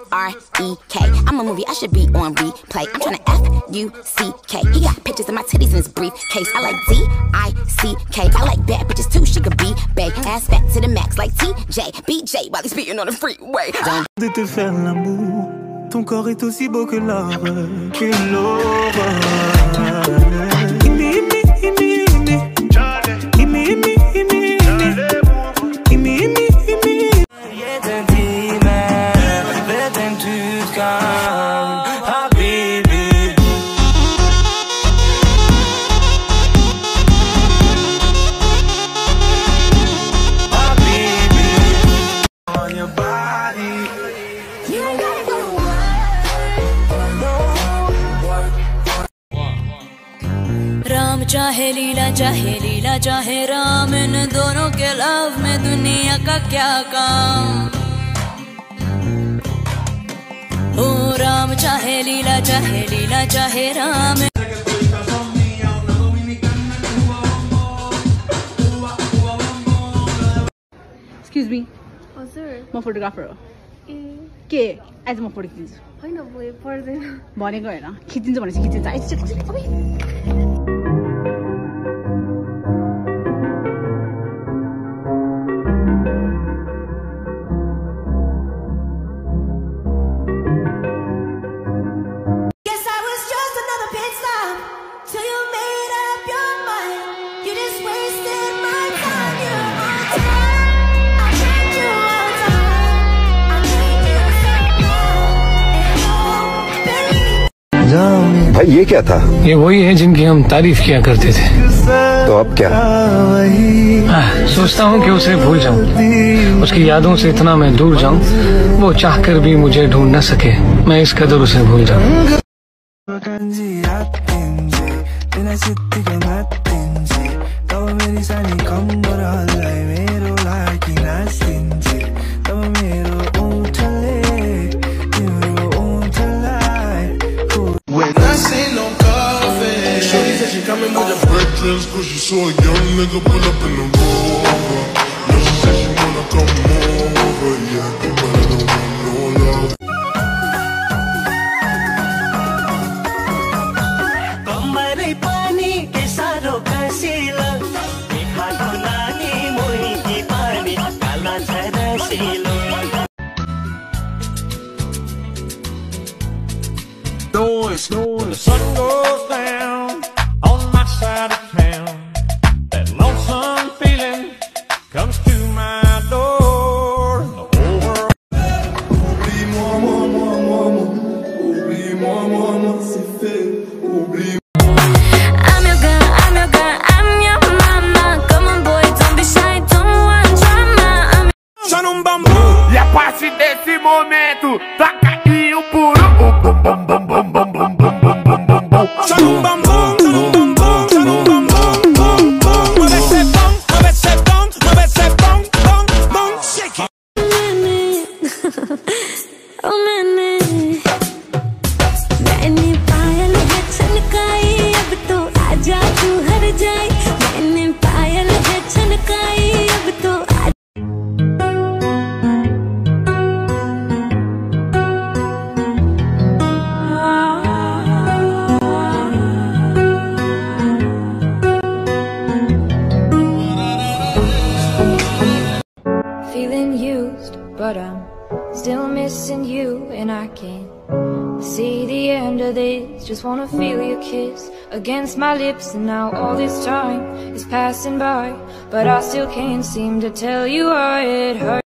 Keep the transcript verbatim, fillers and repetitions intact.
R E K. I'm a movie, I should be on replay. I'm tryna F U C K. He got pictures of my titties in his briefcase. I like D I C K. I like bad bitches too, she could be bae. Ass fat to the max like T J B J while he's speeding on the freeway. De te faire l'amour, ton corps est aussi beau que l'or, que l'aurore. Ram चाहे लीला चाहे लीला चाहे राम, इन दोनों के love में दुनिया का क्या काम। ओ राम चाहे लीला चाहे लीला चाहे राम। Excuse me. हजुर म फोटोग्राफर हो। ए के आज म फोटो खिच्छु हैन भए पर्दैन भनेको हैन, खिचिन्छ भनेपछि खिचिन्छ। भाई ये क्या था? ये वही है जिनकी हम तारीफ किया करते थे। तो अब क्या? आ, सोचता हूँ कि उसे भूल जाऊँ, उसकी यादों से इतना मैं दूर जाऊँ, वो चाहकर भी मुझे ढूंढ न सके, मैं इस कदर उसे भूल जाऊँ। Coming with a break dress, cause she saw a young nigga pull up in the Rover. Now she said she wanna come over, yeah, but I don't want no love. Kamare pani ke saro kasila, dekha gunani mohi ki pani, kala chhara silo. Noise, noise. When the sun goes down on my side of town, that lonesome feeling comes to my door. The whole world. Oublie moi, moi, moi, moi, moi. Oublie moi, moi, moi, c'est fait. Oublie. I'm your girl, I'm your girl, I'm your mama. Come on boy, don't be shy, don't want drama. I'm Só num bambu. E a partir desse momento, taca aí o puro. O bum bum bum bum bum bum bum bum bum bum bum. Só num bambu. ओ मैंने मैंने पायल है छनकाई, अब तो आजा तू हर जाए। मैंने पायल है छनकाई, अब तो आ Feeling used, but I'm still missing you, and I can't see the end of this. Just wanna feel your kiss against my lips, and now all this time is passing by, but I still can't seem to tell you why it hurts.